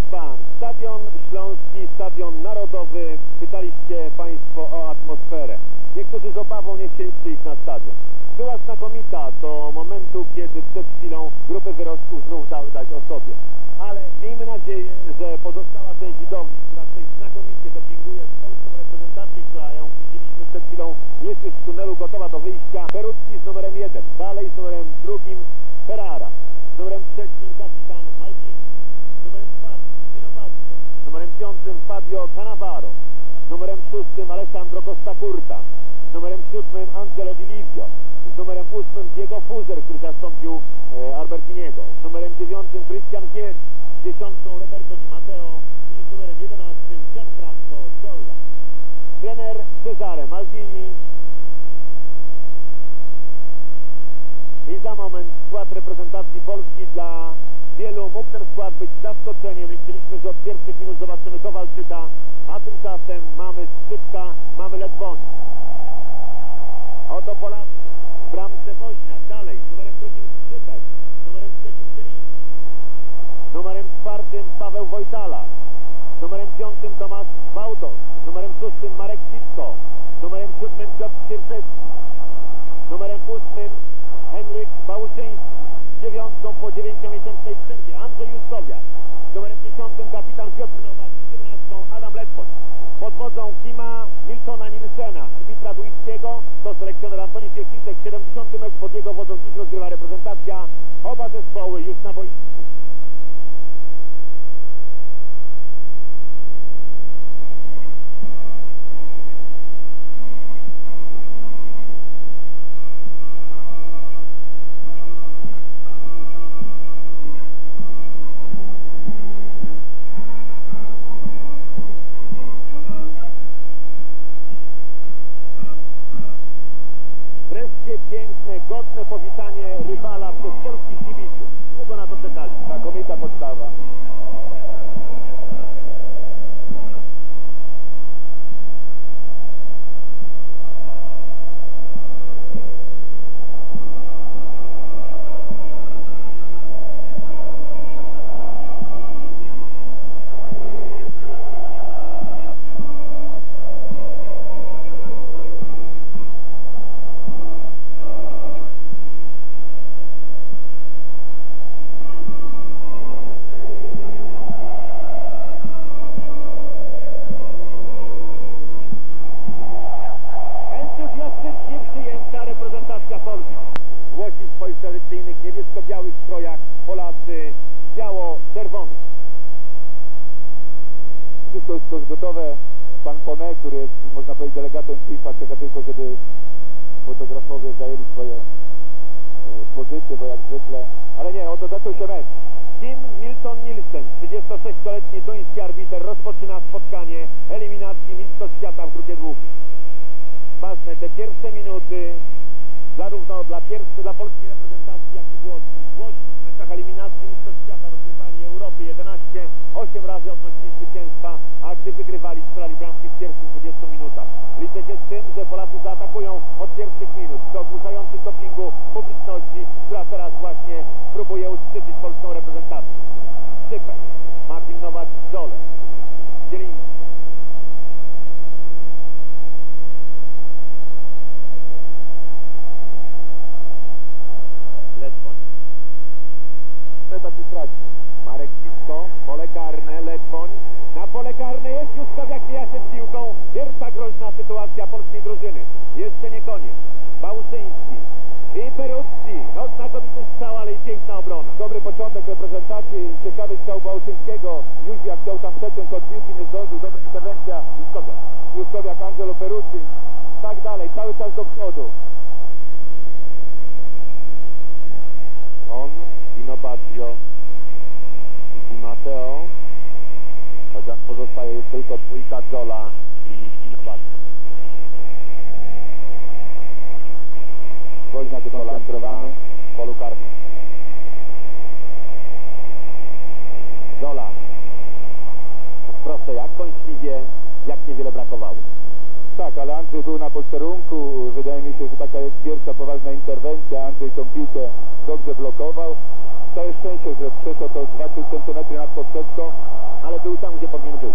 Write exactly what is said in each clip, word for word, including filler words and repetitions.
Państwa, Stadion Śląski, Stadion Narodowy. Pytaliście Państwo o atmosferę. Niektórzy z obawą nie chcieli przyjść na stadion. Była znakomita do momentu, kiedy przed chwilą grupy wyrostków znów dały dać o sobie. Ale miejmy nadzieję, że pozostała część widowni, która coś znakomicie dopinguje polską reprezentację, która ją widzieliśmy przed chwilą, jest już w tunelu gotowa do wyjścia. Peruzzi z numerem jeden, dalej z numerem drugim Ferrara, z numerem trzecim kapitan Maldini, z numerem czwartym Pino Basso, z numerem piątym Fabio Cannavaro, z numerem szóstym Alessandro Costa Curta, z numerem siódmym Angelo Di Livio, z numerem ósmym Diego Fuser, który zastąpił e, Albertiniego, z numerem dziewiątym Christian Vieri, z dziesiątką Roberto Di Matteo i z numerem jedenastym Gianfranco Zolla. Trener Cesare Maldini. I za moment skład reprezentacji Polski. Dla wielu mógł ten skład być zaskoczeniem. Liczyliśmy, że od pierwszych minut zobaczymy Kowalczyka, a tymczasem mamy Skrzypka, mamy Ledwoń. Oto Polacy w bramce Woźniak, dalej z numerem drugim Skrzypek, z numerem trzecim Zieliński, z numerem czwartym Paweł Wojtala, z numerem piątym Tomasz Bałdos, z numerem szóstym Marek Witko, z numerem siódmym Piotr Sierczewski, z numerem ósmym Henryk Bałuszyński, z dziewiątką po dziewięciomiesięcznej przerwie Andrzej Juskowiak, z numerem dziesiątym kapitan Piotr Nowak i z jedenastką Adam Ledwoń. Pod wodzą Kima Miltona Nilsena, arbitra duńskiego, to selekcjoner Antoni Piechlisek. siedemdziesiąty mecz pod jego wodą dziś rozgrywa reprezentacja. Oba zespoły już na boisku. Piękne, godne powitanie rywala przez polskich kibiców. Długo na to czekali. Znakomita podstawa. Włosi w swoich tradycyjnych niebiesko-białych strojach, Polacy biało-czerwonych. Wszystko jest już gotowe. Pan Pone, który jest, można powiedzieć, delegatem FIFA, czeka tylko, żeby fotografowie zajęli swoje e, pozycje, bo jak zwykle... Ale nie, oto zaczął się mecz. Kim Milton Nielsen, trzydziestosześcioletni duński arbiter, rozpoczyna spotkanie eliminacji Mistrzostw Świata w grupie długiej. Ważne te pierwsze minuty, zarówno dla pierwszej, dla polskiej reprezentacji, jak i włoskiej. Włosi w meczach eliminacji Mistrzostw Świata rozgrywali Europy jedenaście, osiem razy odnosili zwycięstwa, a gdy wygrywali, strzelali bramki w pierwszych dwudziestu minutach. Liczę się z tym, że Polacy zaatakują od pierwszych minut przy ogłuszającym dopingu publiczności, która teraz właśnie próbuje uszczyplić polską reprezentację. Skrzypek ma pilnować Zolę. Zieliński. Ledwoń. Tacy traci. Marek Witko, pole karne, Ledwoń. Na pole karne jest Juskowiak, mija się z piłką. Pierwsza groźna sytuacja polskiej drużyny. Jeszcze nie koniec. Bałuszyński i Peruzzi. No znakomity strzał, ale i piękna obrona. Dobry początek reprezentacji. Ciekawy strzał Bałuszyńskiego. Jóźwiak chciał tam przeciąć od piłki, nie zdążył. Dobra interwencja. Juskowiak. Juskowiak, Angelo Peruzzi. Tak dalej, cały czas do przodu. On, Pino Basso i Di Matteo. Chociaż pozostaje już tylko dwójka Zola i Pino Basso. Woźniak skoncentrowany w polu karnym. Zola. Proste jak kąśliwie, jak niewiele brakowało. tak, ale Andrzej był na posterunku. Wydaje mi się, że taka jest pierwsza poważna interwencja. Andrzej tą piłkę dobrze blokował. Całe szczęście, że przeszło to dwa trzy centymetry nad poprzeczką, Ale był tam, gdzie powinien być.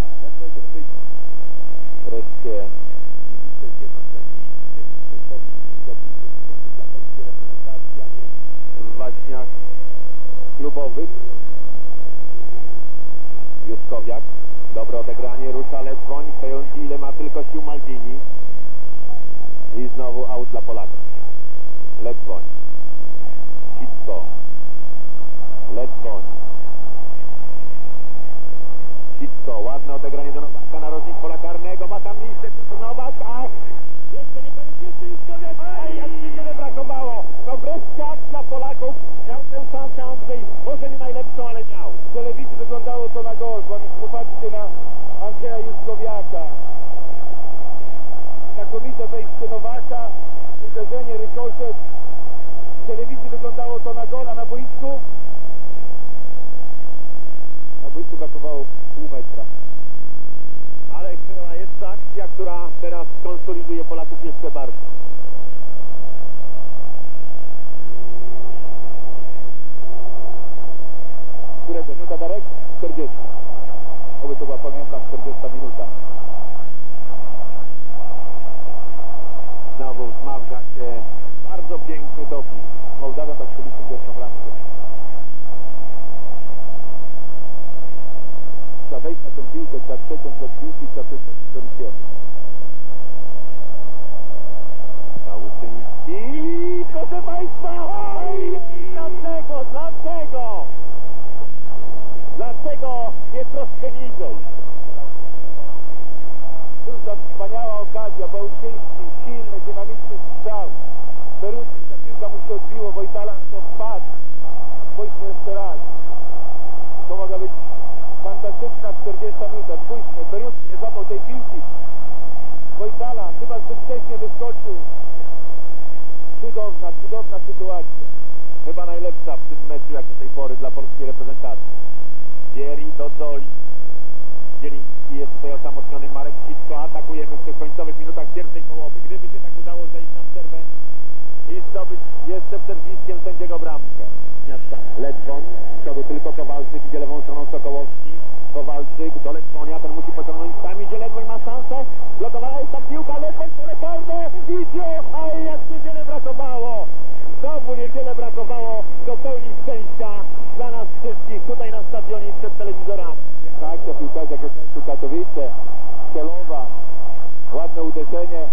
Wreszcie kibice zjednoczeni w tym, w czym powinni. Dopingu sekundy dla polskiej reprezentacji, a nie w waśniach klubowych. Juskowiak. Dobre odegranie, rusza Ledwoń. Pełądzi, ile ma tylko sił Maldini. I znowu aut dla Polaków. Ledwoń. Sitko. Ledwoń. Sitko. Ładne odegranie do Nowaka. Narożnik pola karnego. Ma tam miejsce Piotr Nowak. Ach! Jeszcze nie koniec. Jeszcze Juskowiak. Aj, jak się wiele brakowało. No wreszcie akt dla Polaków. Miał tę szansę Andrzej. Może nie najlepszą, ale miał. w telewizji wyglądało to na gol. Popatrzcie na Andrzeja Juskowiaka. Znakomite wejście Nowaka, uderzenie, rykoszet. W telewizji wyglądało to na gol, a na boisku? Na boisku brakowało pół metra. Ale chyba jest to akcja, która teraz konsoliduje Polaków jeszcze bardziej. Którego minuta, Darek? czterdziesta. Oby to była pamiętna czterdziesta minuta. Znowu wzmawia się bardzo piękny doping. Mołdawian tak strzeliśmy pierwszą bramkę. Trzeba wejść na tą piłkę, trzeba przeciąć od piłki, trzeba przeciąć do Lucjana. Łałysyński. Proszę Państwa! Oj, dlaczego? Dlaczego? Dlaczego nie troszkę niżej? Cóż za wspaniała okazja, Bełczyński, silny, dynamiczny strzał. Perutnik, ta piłka mu się odbiło, Wojtala na to wpadł. Spójrzmy jeszcze raz. To mogła być fantastyczna czterdziesta minuta. Spójrzmy, Perutnik nie złapał tej piłki. Wojtala chyba zbyt wcześnie wyskoczył. Cudowna, cudowna sytuacja. Chyba najlepsza w tym meczu jak do tej pory dla polskiej reprezentacji. Dzieri do Zoli. Zieliński jest tutaj osamotniony. Marek Sitko. Atakujemy w tych końcowych minutach pierwszej połowy. Gdyby się tak udało zejść na przerwę i zdobyć jeszcze przed bliskiem sędziego bramkę. Ledwoń. Z przodu tylko Kowalczyk. Idzie lewą stroną Sokołowski. Kowalczyk do Ledwonia. Ten musi pociągnąć tam. Idzie Ledwoń, ma szansę. Blokowana jest tam piłka. Ledwoń pole karne. Idzie. Aj, jak niewiele brakowało. Znowu niewiele brakowało do pełni szczęścia dla nas wszystkich tutaj na stadionie i przed telewizorami. Piękna akcja piłkarza Gdańsku Katowice. Celowa. Ładne uderzenie.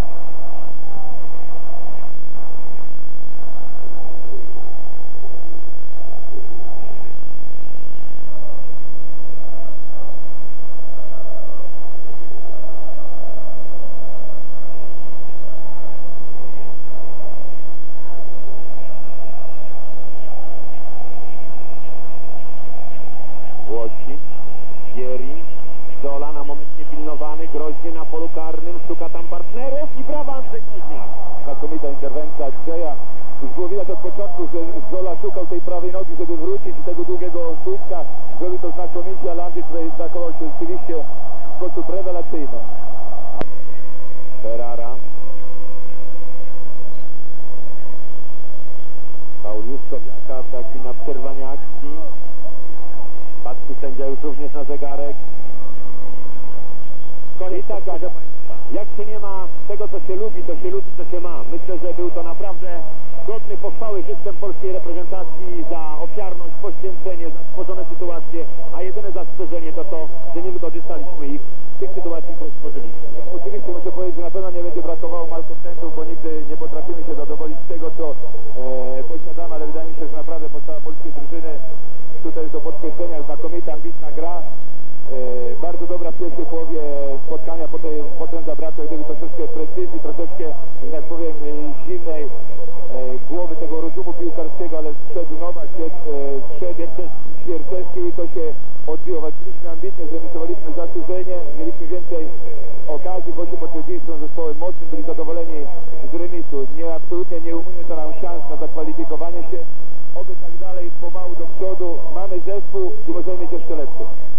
Włosi, Gieri, Zola na moment niepilnowany, groźnie na polu karnym, szuka tam partnerów i brawa Andrzej Woźniak. Znakomita interwencja Andrzeja. Już było widać od początku, że Zola szukał tej prawej nogi, żeby wrócić i tego długiego słupka. Zrobił to znakomicie, ale Andrzej tutaj zachował się rzeczywiście w sposób rewelacyjny. Ferrara. Paul Juskowiaka, taki na przerwanie akcji. Patrzy sędzia już również na zegarek. Koniec, tak, proszę Państwa. Jak się nie ma tego, co się lubi, to się lubi, co się ma. Myślę, że był to naprawdę godny pochwały występ polskiej reprezentacji za ofiarność, poświęcenie, za stworzone sytuacje, a jedyne zastrzeżenie to to, że nie wykorzystaliśmy ich w tych sytuacji, które stworzyliśmy. Oczywiście muszę powiedzieć, że na pewno nie będzie brakowało malkontentów, bo nigdy nie potrafimy się zadowolić z tego, co e, posiadamy, ale wydaje mi się, że naprawdę postawa polskiej drużyny tutaj jest do podkreślenia, znakomita, ambitna gra. E, bardzo dobra w pierwszej połowie spotkania, potem, potem zabrakło gdyby troszeczkę precyzji, troszeczkę, że tak powiem, zimnej e, głowy tego rozumu piłkarskiego, ale zszedł Nowak, zszedł Świerczewski i to się odbiło. Walczyliśmy ambitnie, zremisowaliśmy zasłużenie, mieliśmy więcej okazji, bo się potwierdzili z zespołem mocnym, byli zadowoleni z remisu. Nie, absolutnie nie umuje to nam szans na zakwalifikowanie się. Oby tak dalej, pomału do przodu. Mamy zespół i możemy mieć jeszcze lepszy.